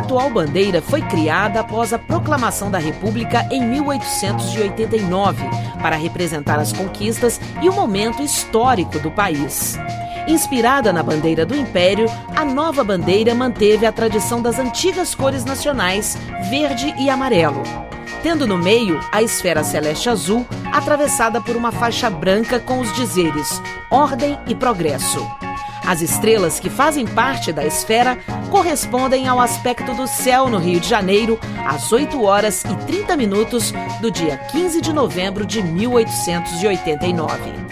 atual bandeira foi criada após a proclamação da República em 1889, para representar as conquistas e o momento histórico do país. Inspirada na bandeira do Império, a nova bandeira manteve a tradição das antigas cores nacionais, verde e amarelo, tendo no meio a esfera celeste azul, atravessada por uma faixa branca com os dizeres Ordem e Progresso. As estrelas que fazem parte da esfera correspondem ao aspecto do céu no Rio de Janeiro, às 8h30 do dia 15 de novembro de 1889.